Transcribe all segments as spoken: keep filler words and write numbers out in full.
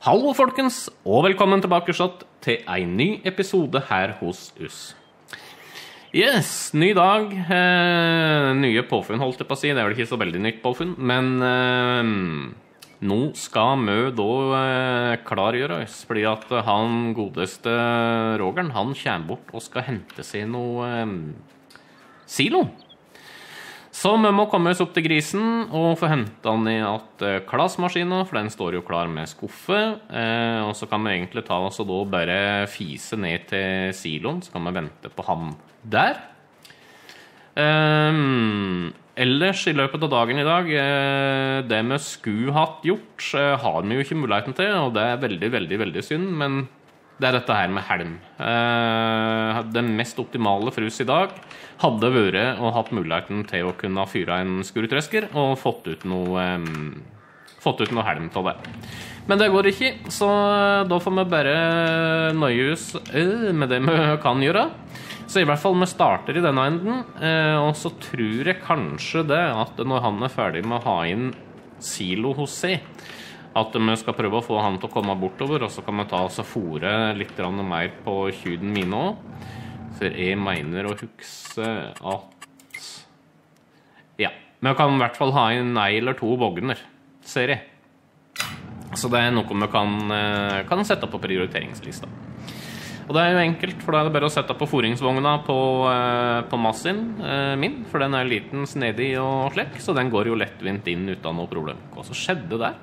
Hallo folkens, og velkommen tilbake til en ny episode her hos oss. Yes, ny dag, eh, nye påfunn holdt jeg på å si, det er vel ikke så veldig nytt påfunn, men eh, nå skal vi da eh, klargjøre oss, fordi at han godeste Rogeren, han kommer bort og skal hente seg noe eh, silo. Så vi må komme oss opp til grisen og få hentet den i at klassmaskinen, for den står jo klar med skuffe. Eh, og så kan vi egentlig ta oss og da bare fise ned til siloen, så kan vi vente på ham der. Eh, ellers i løpet av dagen i dag, eh, det vi skulle hatt gjort, eh, har vi jo ikke muligheten til, og det er veldig, veldig, veldig synd, men det er dette her med helm. Eh, det mest optimale for oss i dag hadde vært og hatt muligheten til å kunne fyre en skurtrøsker og fått ut noe, um, fått ut noe helm til det. Men det går ikke, så da får vi bare nøye oss uh, med det vi kan gjøre. Så i hvert fall vi starter i denne enden, uh, og så tror jeg kanskje det at når han er ferdig med å ha inn silo hos seg, at vi skal prøve å få han til å komme bortover, og så kan vi ta oss og fôre litt mer på kjuden mine også. For jeg mener å huske at... Ja, men jeg kan i hvert fall ha en ei eller to vogner, ser jeg. Så det er noe vi kan, kan sette på prioriteringslista. Og det er jo enkelt, for da er det bare å sette på foringsvogna på, på massen min, for den er liten, snedig og slekk, så den går jo lettvint inn uten noe problem. Hva så skjedde der?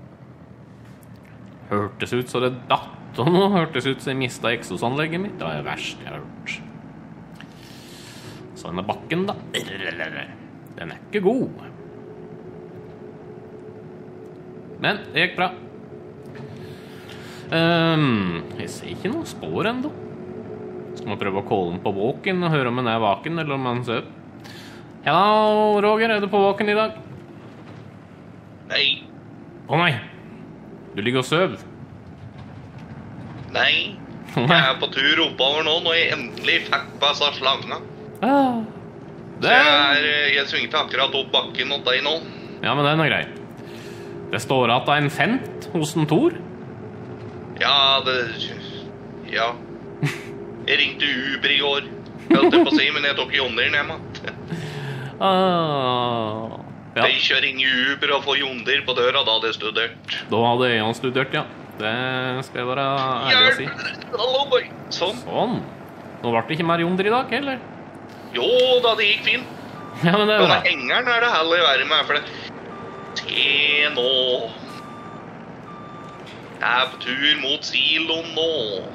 Hørtes ut så det datt. Og nå hørtes ut som jeg mistet eksosanlegget mitt. Det var det verste jeg har hørt. Så denne bakken da. Den er ikke god. Men det gikk bra. Um, jeg ser ikke noe spår enda. Skal man prøve å kåle den på våken og høre om den er vaken eller om den søv. Hallo, Roger, er du på våken i dag? Nei. Å nei, du ligger og søv. Nei, jeg er på tur oppover nå, når jeg endelig fikk på seg slanga. Ah, det... Så jeg, er, jeg svingte akkurat opp bakken mot deg nå. Ja, men det er noe greit. Det står at det er en fent hos en Tor. Ja, det... Ja. Jeg ringte Uber i går. Jeg holdt det på å si, men jeg tok Jonderen hjemme. Ah, ja. Jeg kjører ingen Uber og får Jonder på døra, da hadde jeg studert. Da hadde jeg studert, ja. Det skal jeg være ærlig å si. Hallo, boy. Sånn. Sånn. Nå ble det ikke mer Jonder i dag, eller? Jo, da det gikk fint. Ja, men det er bra. Denne hengeren er det heller i verden med, for det... Se nå. Jeg er på tur mot siloen nå.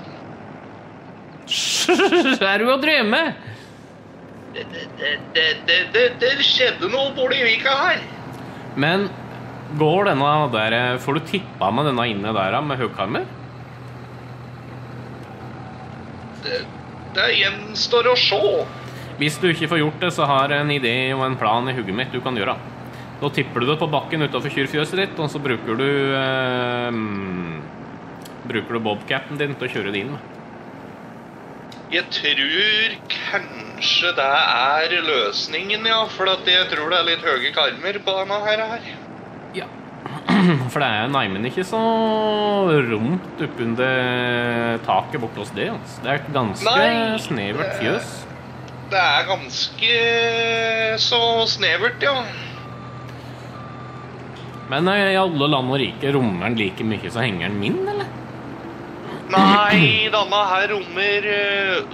Er du å drømme? Det, det, det, det, det, det skjedde noe borte i vika her. Men... Går denne der, får du tippa med denne inne der med høgkarmer? Det, det gjenstår å se. Hvis du ikke får gjort det, så har jeg en idé og en plan i hugget mitt du kan gjøre. Da tipper du det på bakken utenfor kyrfjøset ditt, og så bruker du, eh, bruker du bobcapen din til å kjøre det inn med. Jeg tror kanskje det er løsningen, ja, for at jeg tror det er litt høye karmer på denne her her. Ja, for det er neimen ikke så romt oppunder taket bort hos det, altså. Det er et ganske Nei, snevert fjøs. Det er ganske så snevert, ja. Men i alle land og rike rommer den like mye så henger den min, eller? Nei, denne her rommer uh,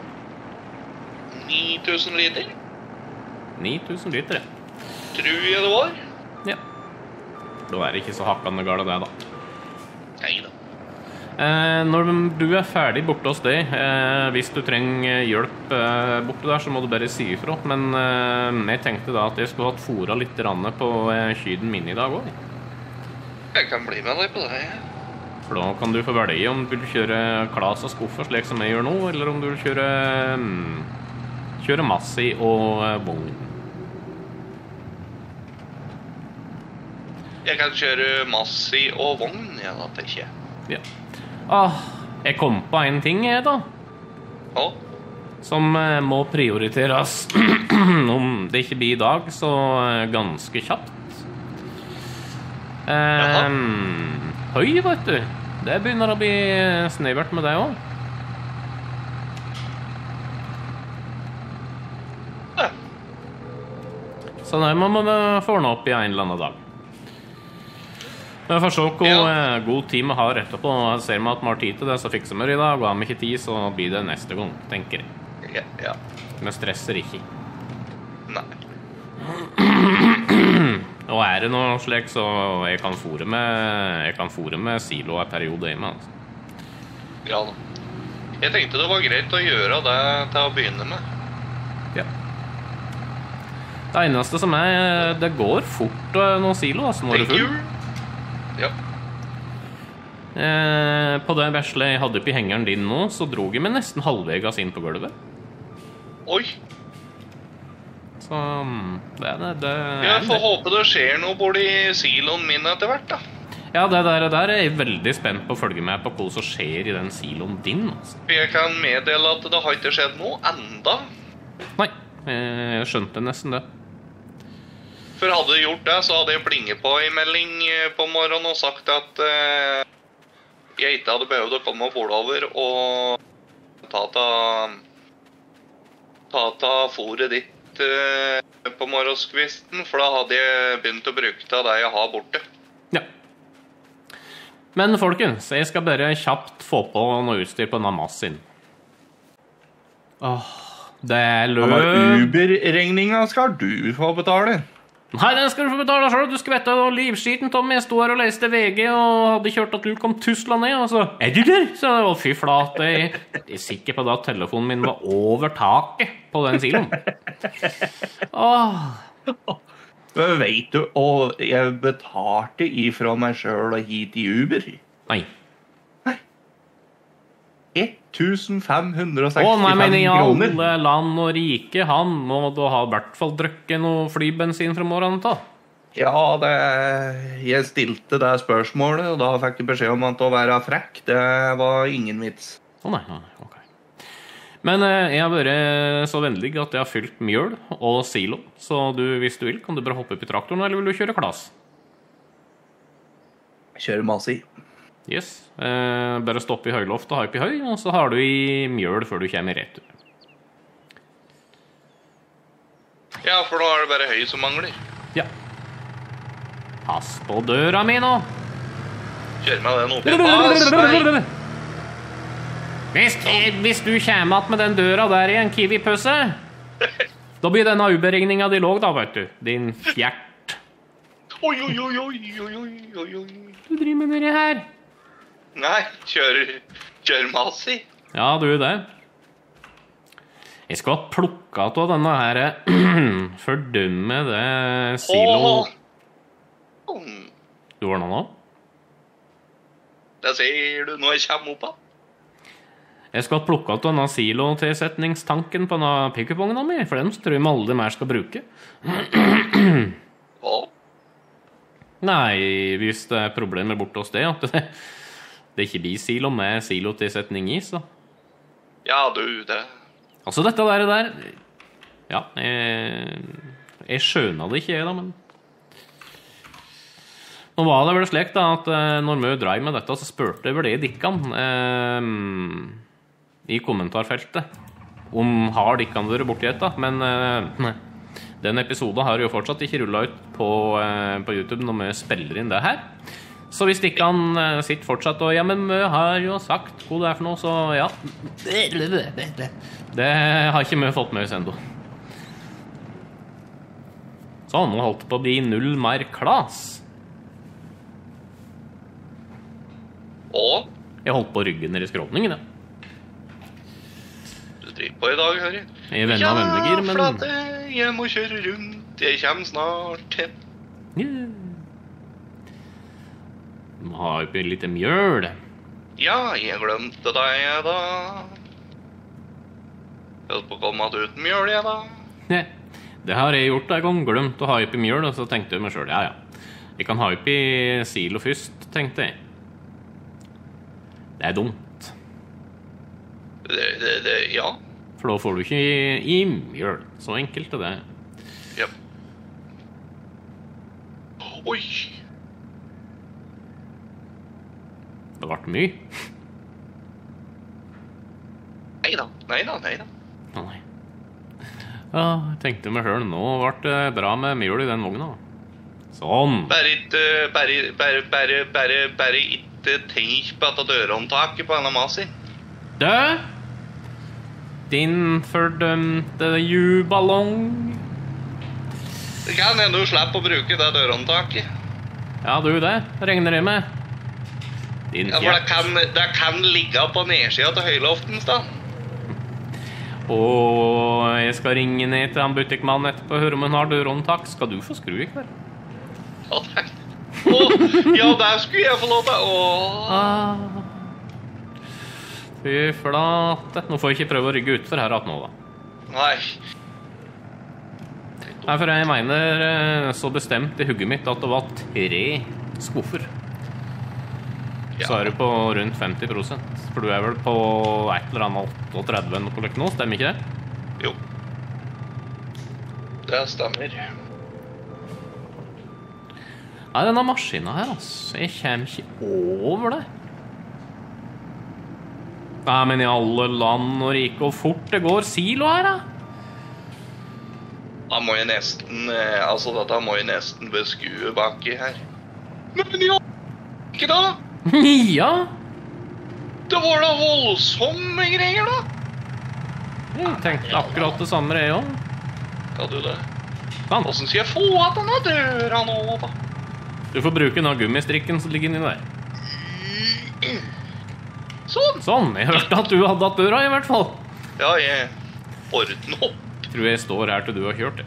ni tusen liter. ni tusen liter, ja. Tror jeg det var. Ja. Da er det ikke så hakkende galt det, da. Neida. Eh, når du er ferdig borte hos deg, eh, hvis du trenger hjelp eh, borte der, så må du bare si ifra. Men eh, jeg tenkte da at jeg skulle hatt fôret litt ranne på eh, kyden min i dag også. Jeg kan bli med deg på det. For da kan du få velge om du vil kjøre klass og skuffer slik som jeg gjør nå, eller om du vil kjøre, mm, kjøre massi og eh, vogn. Jeg kan kjøre massi og vogn, ja, da tenker jeg. Ja. Ah, jeg kom på en ting, jeg da. Ja. Som eh, må prioriteres. Om det ikke blir i dag, så eh, ganske kjapt. Eh, høy, vet du. Det begynner å bli snevert med det også. Ja. Så det må man få ordne opp i en eller annen dag. Jeg får se hvor Ja. god tid vi har etterpå. Ser vi at vi har tid til det, så fikser vi det i dag. Og har vi ikke tid, så blir det neste gang, tenker jeg. Ja, ja. Vi stresser ikke. Nei. Og er det noe slik, så jeg kan fôre med, jeg kan fôre med silo en periode hjemme. Altså. Ja da. Jeg tenkte det var greit å gjøre det til å begynne med. Ja. Det eneste som er, det går fort eh, noen silo, altså, når du er Thank full. you. Ja. Eh, på det vesle jeg hadde oppi hengeren din nå, så drog jeg meg nesten halvvegas inn på gulvet. Oi. Så mm, det, det, det er Jeg får det. håpe det skjer noe borti siloen min etter hvert, da. Ja, det der, der er jeg veldig spent på å følge med på hva som skjer i den siloen din. Altså. For jeg kan meddele at det har ikke skjedd noe enda. Nei, jeg skjønte nesten det. For hadde jeg gjort det, så hadde jeg plinget på en melding på morgenen og sagt at eh, jeg ikke hadde behøvd å komme bortover og ta ta ta ta fôret ditt på morgenskvisten, for da hadde jeg begynt å bruke det det jeg har borte. Ja. Men folkens, jeg skal bare kjapt få på noe utstyr på Namasin. Åh, det er løp. Uber-regninga skal du få betale. Nei, den skal du få betale selv. Du skal vite det var livskiten, Tommy. Jeg stod her og leste V G og hadde kjørt at du kom tusla ned, og så er du der? Så det var fy flate. Jeg er sikker på at telefonen min var over taket på den siloen. Åh. Men vet du, og jeg betalte ifra meg selv og hit i Uber. Nei. fem hundre Å, og sekstifem nei, men i kroner. alle land og rike, han må da ha i hvert fall drukket noe flybensin fra morgenen til. Ja, det, jeg stilte det spørsmålet, og da fikk jeg beskjed om at å være frekk, det var ingen vits. Å nei, nei, ok. Men eh, jeg har vært så vennlig at jeg har fylt mjøl og silo, så du, hvis du vil, kan du bare hoppe opp i traktoren, eller vil du kjøre klass? Kjører masse i. Yes, eh, bare stopp i høyloft og ha opp i høy, og så har du i mjøl før du kommer i retur. Ja, for nå er det bare høy som mangler. Ja. Pass på døra mi nå! Kjør med den opp i pass. Nei. Hvis, hvis du kommer att med den døra der i en kiwi-pøse, da blir denne uberegninga di låg da, vet du. Din fjert. Oi, oi, oi, oi, oi, oi, oi. Du driver med det her. Nei, kjør, kjør masse i. Ja, du er det. Jeg skal plukke av denne her fordømme det silo. Åh. Du ordner nå? Det ser du når jeg kommer opp av. Jeg skal plukke av denne silo-tilsetningstanken på denne pick-up-vogna mi, for den tror jeg vi aldri mer skal bruke. Åh. Nei, hvis det er problemer borte hos det, at det, det ikke blir silo med silo-tilsetning i, så. Ja, du, det. Altså, dette der, der ja, jeg, jeg skjønner det ikke, jeg da, men nå var det vel slik da, at når vi drev med dette, så spørte jeg vel det Dikkan eh, i kommentarfeltet om har Dikkan vært borti dette, men eh, den episoden har jo fortsatt ikke rullet ut på, eh, på YouTube når vi spiller inn det her. Så hvis Dikkan eh, sitter fortsatt og, ja, men vi har jo sagt hva det er for noe, så ja. Det har ikke vi fått med oss enda. Så nå holdt det på å bli null mer klass. Og Jeg holdt på ryggen ned i skråningen, ja. du driver på i dag, hører jeg. Jeg er venn av vennegir, men... flate, jeg må kjøre rundt, jeg kommer snart hjem. Yeah. Må ha oppi litt mjøl. Ja, jeg glemte deg, jeg da. Holdt på å komme at uten mjøl, jeg da. Ja, det har jeg gjort en gang, glemt å ha oppi mjøl, og så tenkte jeg meg selv, ja, ja. Jeg kan ha oppi silo først, tenkte jeg. Det er dumt. Det, det, det, ja. For da får du ikke i, i mjøl. Så enkelt er det. Ja. Oi. Det ble mye. Neida, neida, neida. Nei. Ja, jeg tenkte meg selv, nå ble det bra med mjøl i den vogna. Sånn. Bare ikke, bare, bare, bare, bare, bare ikke tenk på dette dørhåndtaket på denne masen. Du, din fordømte juballong. Det kan hende du slipper å bruke det dørhåndtaket. Ja, du det, regner jeg med. Din Ja, for det fjert. kan, det kan ligge på nedsida til høyloftens da. Og jeg skal ringe ned til han butikkmannen etterpå og høre om han har dørhåndtak. Skal du få skru i kveld? Ja, det Åh, ja, der skulle jeg få lov til. Åh. Ah. Fy flate. Nå får jeg ikke prøve å rygge utfor her at nå, da. Nei. Nei, for jeg mener eh, så bestemt i hugget mitt at det var tre skuffer. Ja. Så er du på rundt femti prosent. For du er vel på et eller annet trettito enn på nå, stemmer ikke det? Jo. Det stemmer. Nei, denne maskinen her, altså. Jeg kommer ikke over det. Nei, men i alle land og rike og fort det går silo her, da. Da må jeg nesten, eh, altså dette må jeg nesten beskue baki her. Nei, men ja, ikke da? Ja. Det var da voldsomme greier da. Jeg tenkte akkurat det samme, jeg også. Ja, du det. Sånn. Hvordan skal jeg få av denne døra nå da? Du får bruke den gummistrikken som ligger inni der. Sånn. Sånn, jeg hørte at du hadde hatt døra i hvert fall. Ja, jeg ordner opp. Tror jeg står her til du har kjørt det.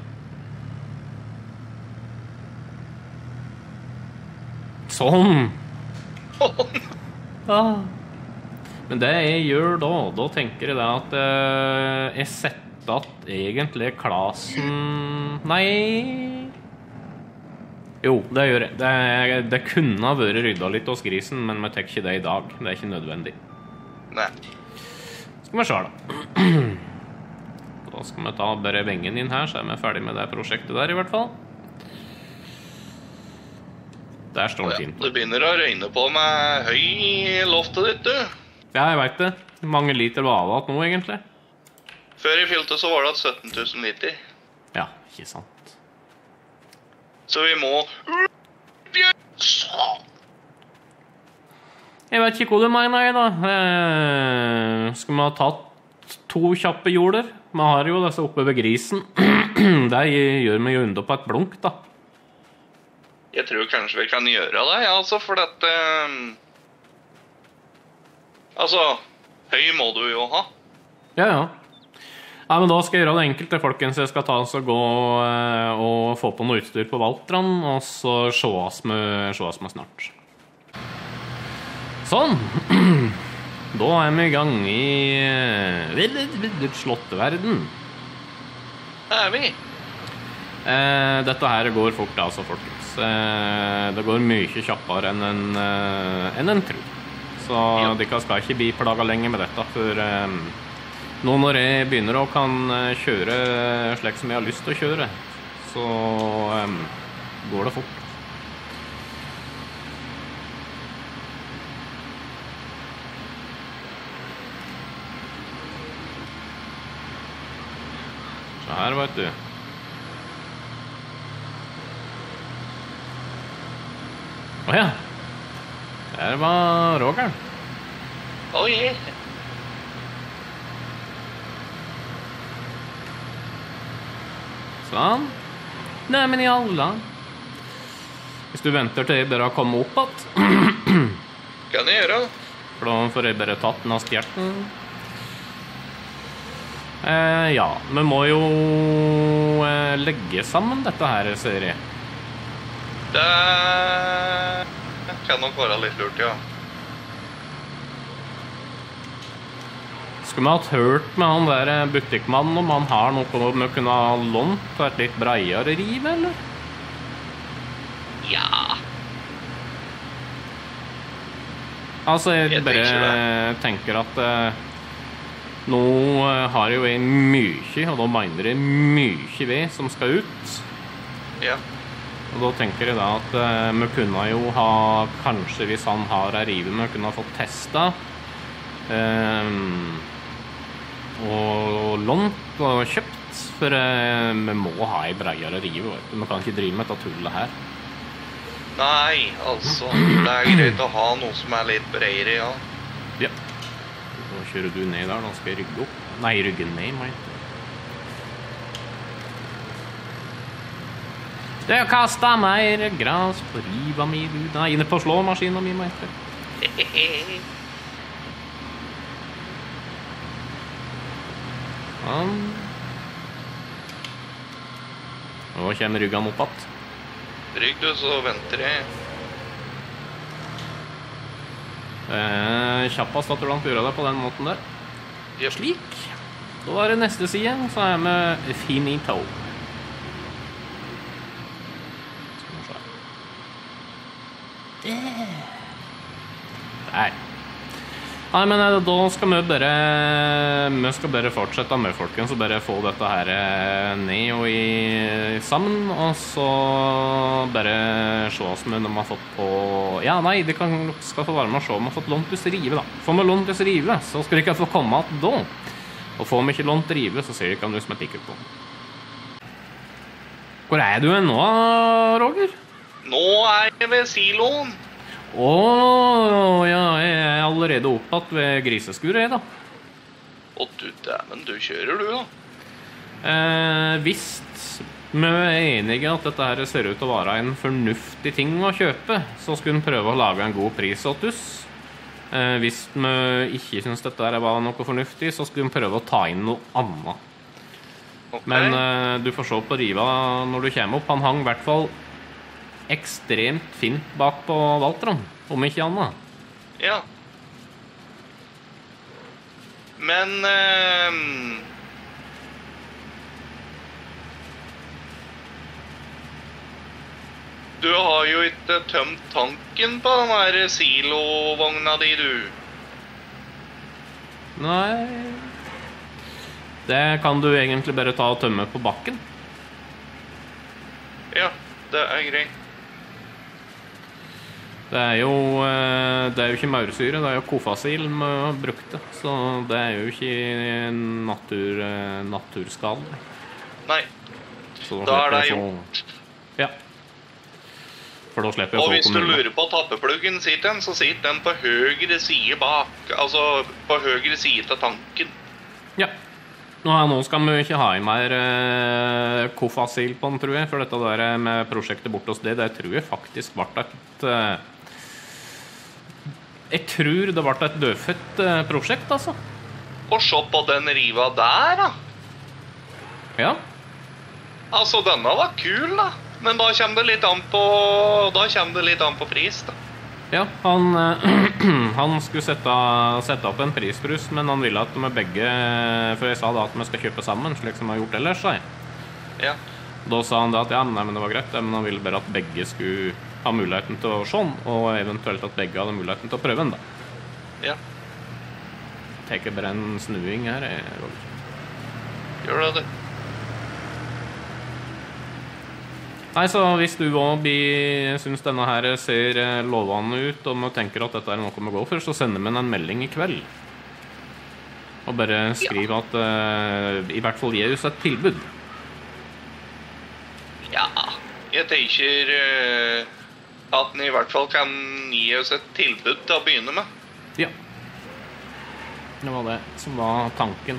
Sånn. Ah. Men det jeg gjør da, da tenker jeg da at eh, jeg setter at egentlig klasen... Nei... Jo, det gjør jeg. Det, det kunne ha vært rydda litt hos grisen, men vi tar ikke det i dag. Det er ikke nødvendig. Nei. Skal vi se da. Da skal vi ta bare vengen inn her, så er vi ferdig med det prosjektet der i hvert fall. Der står den Ja, fint. det begynner å røyne på med høy i loftet ditt, du. Ja, jeg vet det. Mange liter var det nå, egentlig. Før jeg fylte så var det sytten tusen liter. Ja, ikke sant. Så vi må... Sånn. Jeg vet ikke hva du mener, jeg da. Eh, skal vi ha tatt to kjappe jorder? Vi har jo disse oppe ved grisen. Det gjør vi jo under på et blunk, da. Jeg tror kanskje vi kan gjøre det, ja, altså, for dette... Altså, høy må du jo ha. Ja, ja. Ja, men da skal jeg gjøre det enkelt, det, folkens. Jeg skal ta oss og gå eh, og få på noe utstyr på Valtran, og så sjås med, sjås med snart. Sånn. Da er vi i gang i uh, slåtteverden. Det er vi. Eh, dette her går fort, altså, folkens. Eh, det går mye kjappere enn en, uh, enn en tror. Så Ja. dere skal ikke bli plaget lenge med dette, for eh, nå når jeg begynner å kan eh, kjøre slik som jeg har lyst til å kjøre, så eh, går det fort. Så her, vet du. Åja, der var Roger. Oh, yeah. Sånn. Nei, men i alle. Hvis du venter til jeg bare har kommet opp at, Kan jeg gjøre. for da får jeg bare tatt den av stjerten. Eh, ja, vi må jo eh, legge sammen dette her, ser jeg. Det kan nok være litt lurt, ja. Skulle vi ha hørt med han der butikkmannen om han har noe vi kunne ha lånt på et litt breiere riv, eller? Ja. Altså, jeg, Jeg bare tenker tenker at eh, nå eh, har jo jeg mye, og da mener jeg mye ved som skal ut. Ja. Og da tenker jeg da at eh, vi kunne jo ha, kanskje hvis han har ei rive, vi kunne ha fått testa eh, og lånt og kjøpt, for eh, vi må ha ei breiere rive, vet du. Vi kan ikke drive med dette tullet her. Nei, altså, det er greit å ha noe som er litt bredere, ja. Ja. Da kjører du ned der, da skal jeg rygge opp. Nei, rygge ned, meg. Det kastet mer gras på riva mi, du. Nei, inne på slåmaskinen min, meg. Ja. Nå kommer ryggen opp att. Rygg du, så venter jeg. Eh, kjappast at du langt gjør det på den måten der. Yep. Slik. Da er det neste side, så er vi finito. Skal vi se. Nei. Nei, men eh, da skal vi bare Vi skal bare fortsette med, folkens, og bare få dette her eh, ned og i sammen, og så bare se oss med de har fått på. Ja, nei, det kan, skal få være med å se om de har fått lånt oss rive, da. Får vi lånt oss rive, så skal de ikke få komme at da. Og får vi ikke lånt rive, så ser de ikke om du som er tikket på. Hvor er du nå, Roger? Nå er jeg ved siloen. Åh, ja, jeg er allerede opptatt ved griseskuret, da. Å du, dæven, du kjører du da. Eh, hvis vi er enige at dette her ser ut til å være en fornuftig ting å kjøpe, så skulle vi prøve å lage en god pris åt oss. Eh, hvis vi ikke synes dette her var noe fornuftig, så skulle vi prøve å ta inn noe annet. Ok. Men eh, du får se på riva når du kommer opp. Han hang i hvert fall ekstremt fint bak på Valtron, om ikke annet. Ja. Men ehm, du har jo ikke tømt tanken på den her silovogna di, du. Nei, det kan du egentlig bare ta og tømme på bakken. Ja, det er greit. Det er jo, eh, det er jo ikke maursyre, det er jo kofasil vi har brukt det, så det er jo ikke natur, eh, naturskadelig. Nei, Så da er det slipper jeg å gjort. få- Ja. For da slipper jeg å Og få hvis du kommunen. lurer på tappepluggen sitter den, så sitter den på høyre side bak. Altså på høyre side av tanken. Ja. Nå, nå skal vi ikke ha i mer eh, kofasil på den, tror jeg, for dette der med prosjektet bort hos det, det tror jeg faktisk ble et... Eh, jeg tror det ble et dødfødt eh, prosjekt, altså. Og se på den riva der, da. Ja. Altså, denne var kul, da. Men da kommer det litt an på, da kommer det litt an på pris, da. Ja, han, eh, han skulle sette, sette opp en prisbrus, men han ville at vi begge, for jeg sa da at vi skal kjøpe sammen, slik som vi har gjort ellers, sa jeg. Ja. Da sa han da at ja, men, nei, men det var greit, men han ville bare at begge skulle ha muligheten til å se den, og eventuelt at begge hadde muligheten til å prøve den, da. Ja. Teker bare en snuing her, jeg, Roger. Gjør det, du. Nei, så hvis du også synes denne her ser eh, lovende ut, og vi tenker at dette er noe vi går for, så sender vi en melding i kveld. Og bare skriv at eh, i hvert fall gi oss et tilbud. Ja, jeg tenker eh, at den i hvert fall kan gi oss et tilbud til å begynne med. Ja. Det var det som var tanken.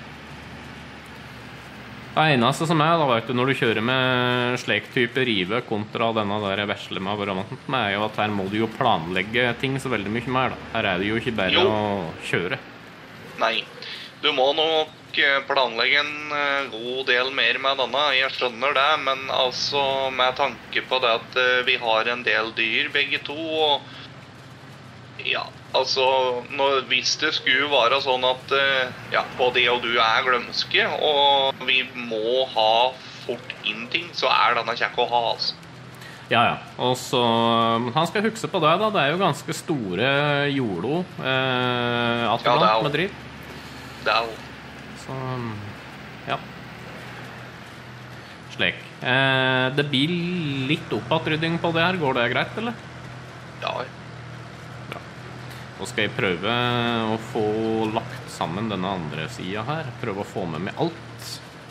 Det eneste som er, da vet du, når du kjører med slik type rive kontra denne der vesle med varianten, er jo at her må du jo planlegge ting så veldig mye mer, da. Her er det jo ikke bare Jo. å kjøre. Nei, du må nok eh, planlegge en eh, god del mer med denne, jeg skjønner det, men altså med tanke på det at eh, vi har en del dyr begge to, og ja, altså når, hvis det skulle være sånn at eh, ja, både jeg og du er glømske, og vi må ha fort inn ting, så er denne kjekk å ha, altså. Ja, ja. Og så, han skal huske på det da, det er jo ganske store jordo eh, at Ja, det er jo- med driv. Det er jo Så, ja. Slik. Eh, det blir litt oppatrydding på det her. Går det greit, eller? Ja. Bra. Nå skal jeg prøve å få lagt sammen denne andre siden her. Prøve å få med meg alt.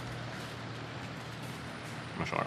Må se da.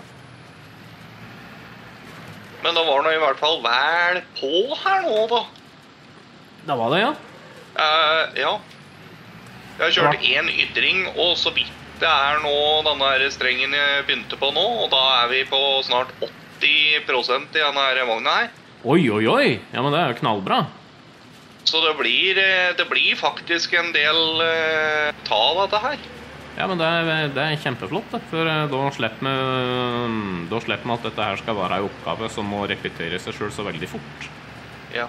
Men det var nå i hvert fall vel på her nå, da. Da var det, ja. Uh, ja. Jeg har kjørt en ytring, og så vidt det er nå denne her strengen jeg begynte på nå, og da er vi på snart åtti prosent i denne her vogna her. Oi, oi, oi. Ja, men det er jo knallbra. Så det blir, det blir faktisk en del uh, ta av dette her. Ja, men det er, det er kjempeflott, det. For da slipper vi, da slipper vi at dette her skal være en oppgave som må repetere seg selv så veldig fort. Ja.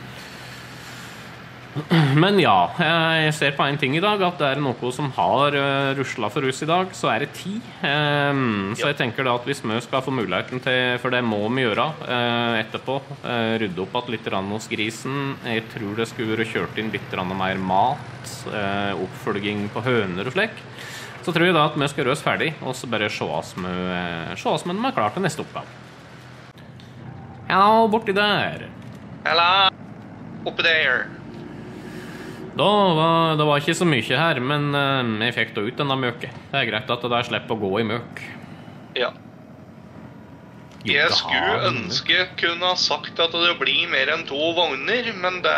Men ja, jeg ser på en ting i dag, at det er noe som har ruslet for oss i dag, så er det tid. Så jeg tenker da at hvis vi skal få muligheten til, for det må vi gjøre etterpå, rydde opp at litt hos grisen. Jeg tror det skulle være kjørt inn litt mer mat, oppfølging på høner og slik. Så tror jeg da at vi skal gjøre oss ferdig, og så bare se oss med, se oss med den er klar til neste oppgave. Hallo, borti der. Hallo, oppi der. Da var, det var ikke så mye her, men uh, jeg fikk da ut denne møket. Det er greit at det der slipper å gå i møk. Ja. Jeg skulle ønske jeg kunne ha sagt at det blir mer enn to vogner, men det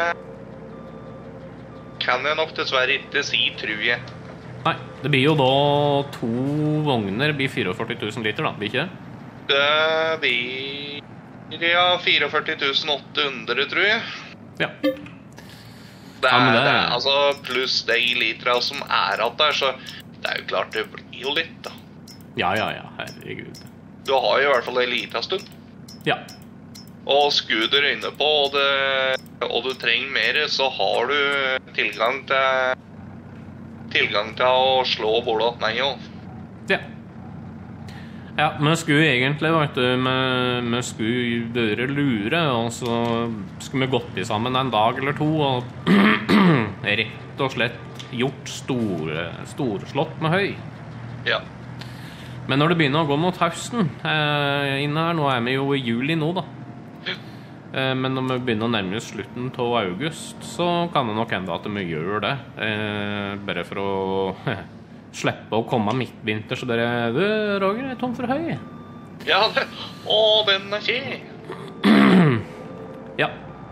kan jeg nok dessverre ikke si, tror jeg. Nei, det blir jo da to vogner, det blir førtifire tusen liter da, blir ikke det? Det blir ja, førtifire tusen åtte hundre, tror jeg. Ja. Det er, ja, det... det er altså pluss de litra som er at der, så det er jo klart det blir jo litt da. Ja, ja, ja, herregud. Du har jo i hvert fall en liten stund. Ja. Og skuder inne på, og, det, og du trenger mer, så har du tilgang til, tilgang til å slå bordet meg også. Ja. Ja, vi skulle egentlig, vet du, vi, vi skulle bare lure, og så skulle vi gått i sammen en dag eller to, og rett og slett gjort store, storslått med høy. Ja. Men når det begynner å gå mot høsten, eh, inne her, nå er vi jo i juli nå da. Ja. Eh, men når vi begynner å nærme oss slutten til august, så kan det nok enda at vi gjør det. Eh, bare for å... slippe å komme midtvinter, så dere, du, Roger, er tom for høy. Ja, det, å, den er ikke. Ja.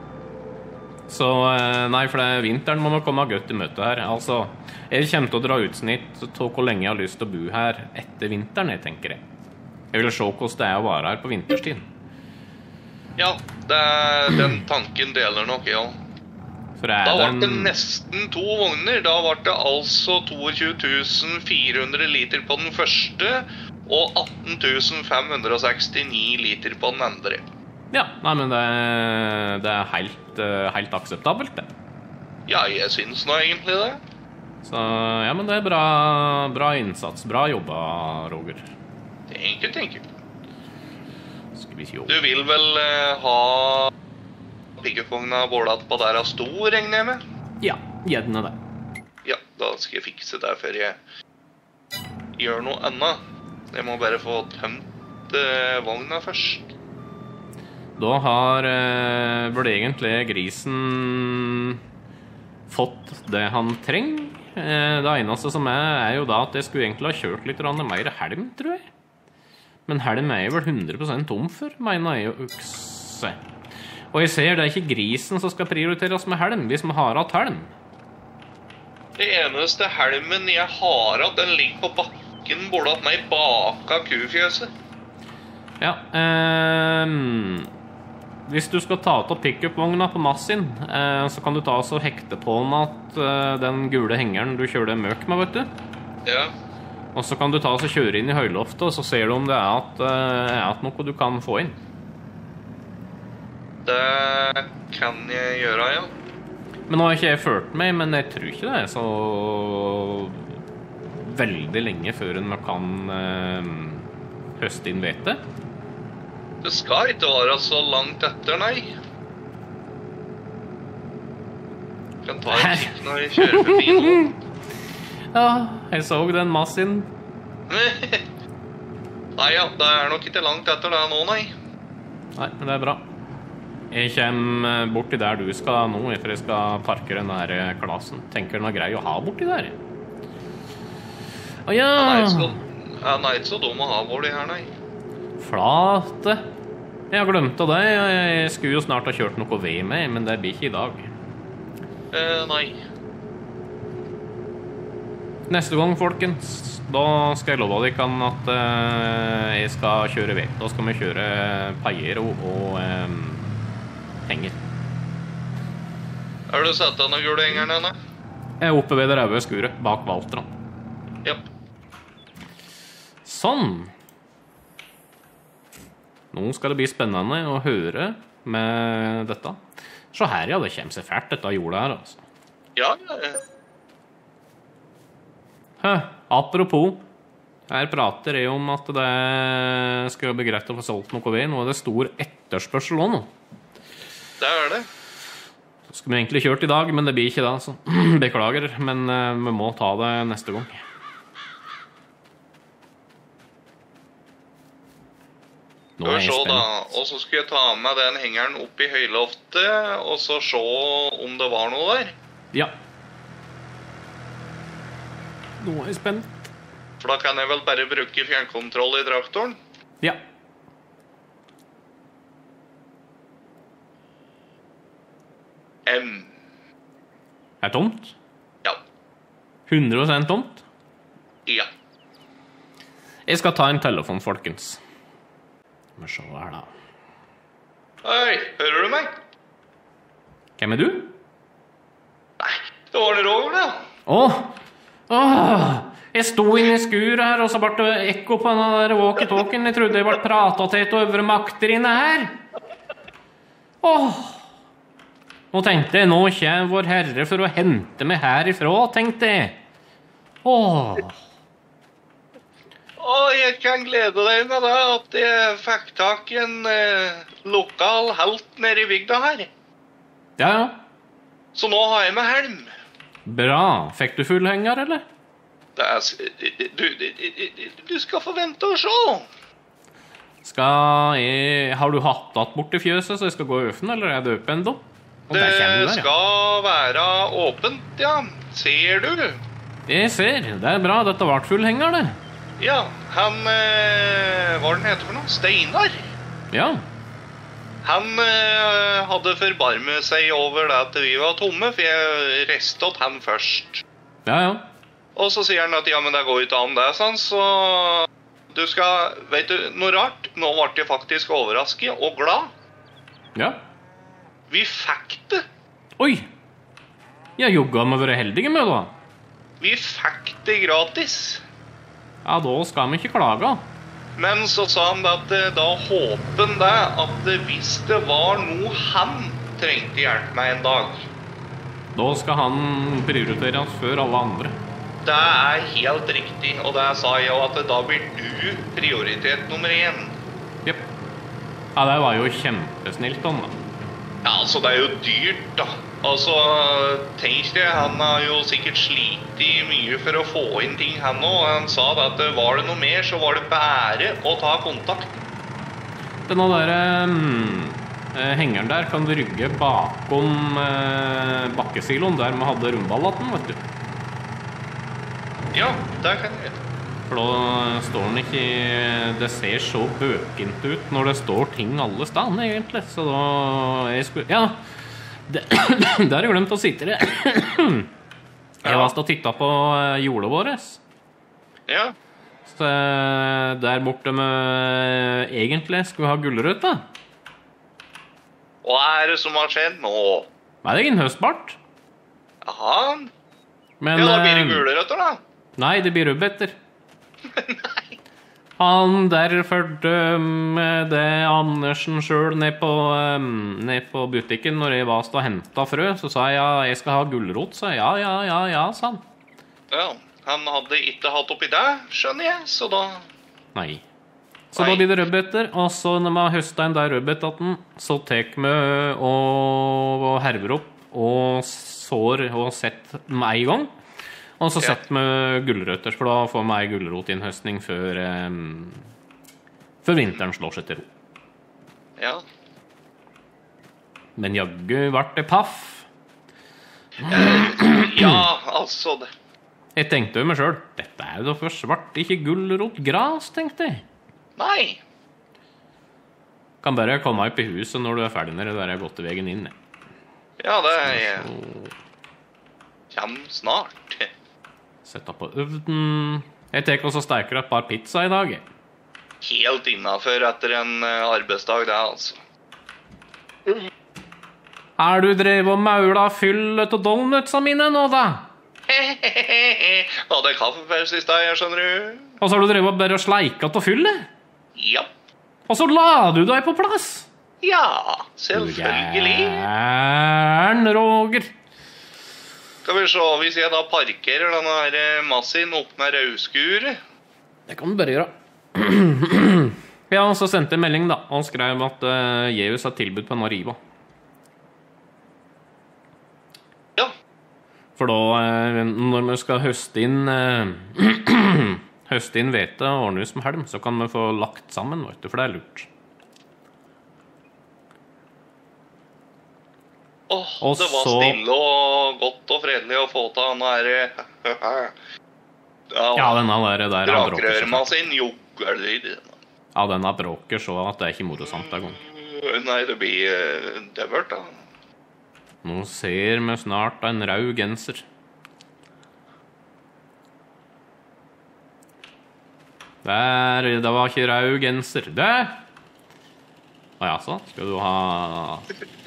Så, nei, for det er vinteren må man komme godt i møte her. Altså, jeg kommer til å dra utsnitt til hvor lenge jeg har lyst til å bo her etter vinteren, jeg tenker jeg. Jeg vil se hvordan det er å være her på vinterstid. Ja, det er, den tanken deler nok, ja. Da var det nesten to vogner. Da var det altså tjueto tusen fire hundre liter på den første, og atten tusen fem hundre sekstini liter på den andre. Ja, nei, men det, det er helt, helt akseptabelt, det. Ja, jeg synes nå egentlig det. Så, ja, men det er bra, bra innsats. Bra jobba, Roger. Tenker, tenker. Skal vi se. Du vil vel uh, ha... piggefogna bålet på der av stor, regner jeg med? Ja, gjerne det. Ja, da skal jeg fikse det før jeg gjør noe annet. Jeg må bare få tømt uh, vogna først. Da har uh, vel egentlig grisen fått det han trenger. Uh, det eneste som er, er jo da at jeg skulle egentlig ha kjørt litt mer helm, tror jeg. Men helm er jo vel hundre prosent tom for, mener jeg jo ukse. Og jeg ser det er ikke grisen som skal prioriteres med helm, hvis vi har hatt helm. Det eneste helmen jeg har hatt, den ligger på bakken bordet meg baka kufjøset. Ja, eh, hvis du skal ta til pick-up-vogna på Massin, eh, så kan du ta og hekte på den at eh, den gule hengeren du kjører møk med, vet du. Ja. Og så kan du ta og kjøre inn i høyloftet, og så ser du om det er at, eh, er at noe du kan få inn. Det kan jeg gjøre, ja. Men nå har ikke jeg ført meg, men jeg tror ikke det er så veldig lenge før en kan eh, høste inn hvete. Det skal ikke være så langt etter, nei. Jeg kan ta en kikk når jeg kjører forbi nå. Ja, jeg så den massen. Nei, ja, det er nok ikke langt etter det nå, nei. Nei, men det er bra. Jeg kommer borti der du skal nå, for jeg skal parkere den der klassen. Tenker den er grei å ha borti der. Å ja! Han er ikke så, han er ikke så dum å ha borti her, nei. Flate. Jeg har glemt av det. Jeg skulle jo snart ha kjørt noe ved med, men det blir ikke i dag. Eh, nei. Neste gang, folkens, da skal jeg love dere at uh, jeg skal kjøre ved. Da skal vi kjøre Pajero og um, henger. Er du sett denne gule hengeren henne? Jeg er oppe ved det røde skuret, bak Valtran. Japp. Sånn. Nå skal det bli spennende å høre med dette. Så her, ja, det kommer seg fælt dette jordet her, altså. Ja, ja. Hø, apropos, her prater jeg om at det skal bli greit å få solgt noe ved. Nå er det stor etterspørsel også nå. Det er det. Så skulle vi egentlig kjørt i dag, men det blir ikke det, altså. Beklager, men uh, vi må ta det neste gang. Nå Hør er jeg så da, spent. og så skulle jeg ta med den hengeren opp i høyloftet, og så se om det var noe der. Ja. Nå er jeg spent. For da kan jeg vel bare bruke fjernkontroll i traktoren. Ja. M. Er tomt? Ja. hundre prosent tomt? Ja. Jeg skal ta en telefon, folkens. Må se her da. Hei, hører du meg? Hvem er du? Nei, det var det Roger da. Åh! Åh! Jeg sto inne i skuret her, og så ble det ekko på denne der walkie-talkien. Jeg trodde jeg ble pratet til et øvre makter inne her. Åh! Nå tenkte jeg, nå kommer vår herre for å hente meg herifra, tenkte jeg. Åh! Og jeg kan glede deg med det at jeg fikk tak i en eh, lokal helt nede i bygda her. Ja, ja. Så nå har jeg med helm. Bra. Fikk du full henger, eller? Det er, s- du, du, du, du skal forvente å se. Skal jeg... Har du hatt tatt bort i fjøset, så jeg skal gå i øfen, eller er det oppe enda? Og Det der kommer du der, ja. skal være åpent, ja. Ser du? Jeg ser. Det er bra. Dette ble full henger, det. Ja, han, eh, hva er den heter for noe? Steinar. Ja. Han eh, hadde forbarmet seg over det at vi var tomme, for jeg restet han først. Ja, ja. Og så sier han at ja, men det går ikke an det, sånn, så du skal, vet du, noe rart, nå ble jeg faktisk overrasket og glad. Ja. Vi fikk det. Oi! Ja, jogga må være heldige med, da. Vi fikk det gratis. Ja, da skal vi ikke klage. Men så sa han at eh, da håper han det at eh, hvis det var noe han trengte hjelp med en dag, Da skal han prioriteres før alle andre. det er helt riktig, og det sa jeg jo at da blir du prioritet nummer én. Jepp. Ja, det var jo kjempesnilt, han da. Ja, altså det er jo dyrt da. Altså, tenk deg, han har jo sikkert slitet mye for å få inn ting han nå. Han sa da at var det noe mer, så var det bare å ta kontakt. Denne der um, hengeren der kan du rygge bakom uh, bakkesiloen der vi hadde rundballaten, vet du. Ja, det kan jeg gjøre. For da står den ikke... Det ser så bøkent ut når det står ting alle stedene, egentlig. Så da... Jeg skulle... Ja, det, der har jeg glemt å sitte det. Jeg var og tittet på eh, jordet våres. Ja, Så eh, der borte med... Egentlig skulle vi ha gullrøt, da. hva er det som har skjedd nå? Nei, det er ingen høstbart. Jaha, Men... ja, da blir det eh, gulrøtter da. Nei, det blir rødbeter. Han der førte med det Andersen selv ned på, um, ned på butikken når jeg var og hentet frø, så sa jeg ja, jeg skal ha gulrot, så ja, ja, ja, ja, sa han. Ja, han hadde ikke hatt oppi det, skjønner jeg, så da... Nei. Så Nei. da blir det rødbeter, og så når man høster en der rødbetaten, så tek vi og, og herver opp og sår og sett med en gang. Og så Ja. setter vi gulrøtter, for da får vi en gulrotinnhøstning før, um, før vinteren slår seg til ro. Ja. Men jaggu vart det paff. Ja, altså det. Jeg tenkte jo meg selv, dette er jo da for svart, ikke gulrot gras, tenkte jeg. Nei. Kan bare komme opp i huset når du er ferdig når det er gått til veien inn. Ja, det er... Kjem snart. Sette på ovnen. Jeg tek også steker et par pizza i dag. Helt innenfor etter en eh, arbeidsdag, det altså. Er du drevet og maula fyllet og donutsa mine nå, da? Hadde kaffepause i sted, jeg skjønner du. Og så har du drevet og bare sleika til fyllet? Ja. Og så la du deg på plass? Ja, selvfølgelig. Gæren, Roger. Skal vi se, hvis jeg da parkerer denne her eh, massien opp med rauskuret. Det kan du bare gjøre. Ja, og så sendte jeg melding da, og skrev at uh, Jeus har tilbud på en Arriva. Ja. For da, uh, når vi skal høste inn uh, høste inn hvete og ordne ut som helm, så kan vi få lagt sammen, vet du, for det er lurt. Åh, Og det var så- stille og godt og fredelig å få ta denne her... Ja, denne der, der han bråker så fælt. Drakrørmaskin, joggelyd. Ja, denne bråker så at det er ikke morosamt hver gang. Nei, det blir uh, døvert da. Nå ser vi snart en rød genser. Der, det var ikke rød genser. Det! Å ja, så skal du ha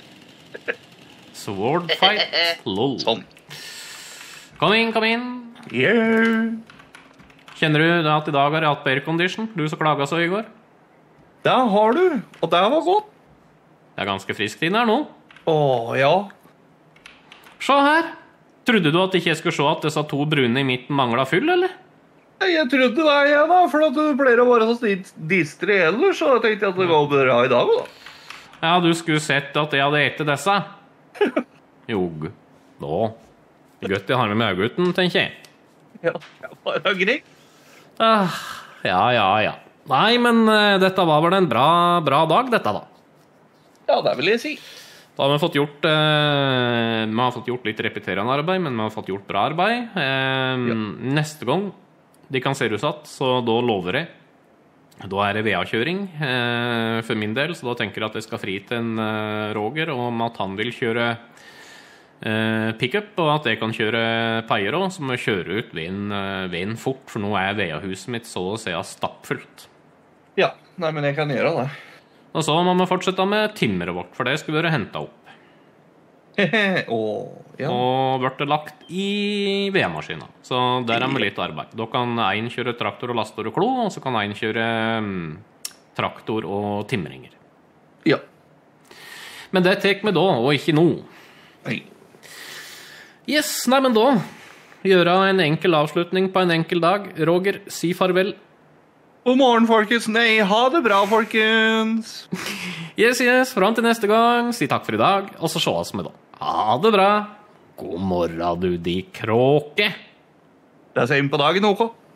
sword fight? Lol. Sånn. Kom inn, kom inn. Yeah. Kjenner du det at i dag har jeg hatt på aircondition? Du som klaget så i går. Det har du, og det var godt. Det er ganske friskt inn her nå. Åh, ja. Se her. Trodde du at ikke jeg skulle se at disse to brune i midten manglet fyll, eller? Jeg trodde det, jeg da, for at du pleier å være så sti- distri ellers, så jeg tenkte at det går bra i dag, da. Ja, du skulle sett at jeg hadde etter disse. Jog. Nå. Godt jeg har med meg øyegutten, tenker jeg. Ja, det var da greit. Ah, ja, ja, ja. Nei, men uh, dette var vel en bra, bra dag, dette da. Ja, det vil jeg si. Da har vi fått gjort, uh, vi har fått gjort litt repeterende arbeid, men vi har fått gjort bra arbeid. Uh, Ja. Neste gang de kan se ut at, så da lover jeg. Da er det V A-kjøring uh, for min del, så da tenker jeg at jeg skal fri til en uh, Roger om at han vil kjøre uh, pick-up, og at jeg kan kjøre peier også, så må jeg kjøre ut veien, uh, veien fort, for nå er V A-huset mitt så å si stappfullt. Ja, nei, men jeg kan gjøre det. Og så må vi fortsette med timmeret vårt, for det skulle være hentet opp. Åh, ja. Og ble lagt i V A-maskinen. Så der er vi litt arbeid. Da kan en kjøre traktor og laster og klo, og så kan en kjøre um, traktor og timringer. Ja. Men det tek vi da, og ikke nå. Nei. Yes, nei, men da gjøre en enkel avslutning på en enkel dag. Roger, si farvel. God morgen, folkens. Nei, ha det bra, folkens. Yes, yes, fram til neste gang. Si takk for i dag, og så sjås vi da. Ha det bra. God morgen, du, de kråke. Det er sent på dagen, OK.